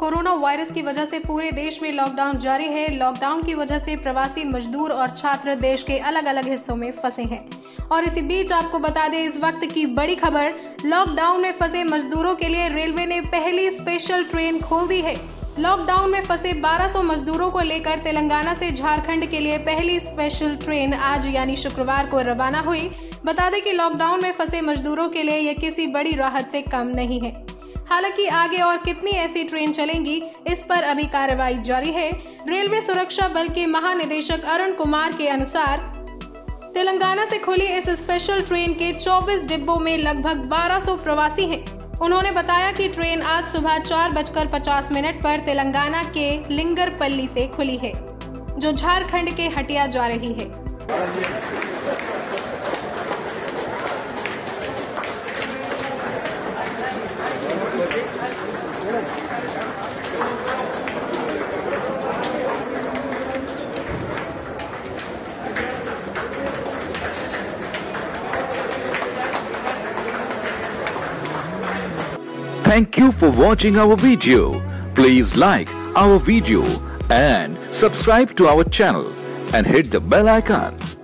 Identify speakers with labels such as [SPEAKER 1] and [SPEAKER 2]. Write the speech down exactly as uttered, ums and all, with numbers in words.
[SPEAKER 1] Corona virus की वजह से पूरे देश में लॉकडाउन जारी है। लॉकडाउन की वजह से प्रवासी मजदूर और छात्र देश के अलग अलग हिस्सों में फंसे हैं। और इसी बीच आपको बता दें इस वक्त की बड़ी खबर, लॉकडाउन में फंसे मजदूरों के लिए रेलवे ने पहली स्पेशल ट्रेन खोल दी है। लॉकडाउन में फंसे बारह सौ मजदूरों को लेकर तेलंगाना से झारखंड के लिए पहली स्पेशल ट्रेन आज यानी शुक्रवार को रवाना हुई। बता दें कि लॉकडाउन में फंसे मजदूरों के लिए यह किसी बड़ी राहत से कम नहीं है। हालांकि आगे और कितनी ऐसी ट्रेन चलेंगी, इस पर अभी कार्रवाई जारी है। रेलवे सुरक्षा बल के महानिदेशक अरुण कुमार के अनुसार तेलंगाना से खुली इस स्पेशल ट्रेन के चौबीस डिब्बों में लगभग बारह सौ प्रवासी हैं। उन्होंने बताया कि ट्रेन आज सुबह चार बजकर पचास मिनट पर तेलंगाना के लिंगरपल्ली से खुली है, जो झारखंड के हटिया जा रही है।
[SPEAKER 2] Thank you for watching our video. Please like our video and subscribe to our channel and hit the bell icon.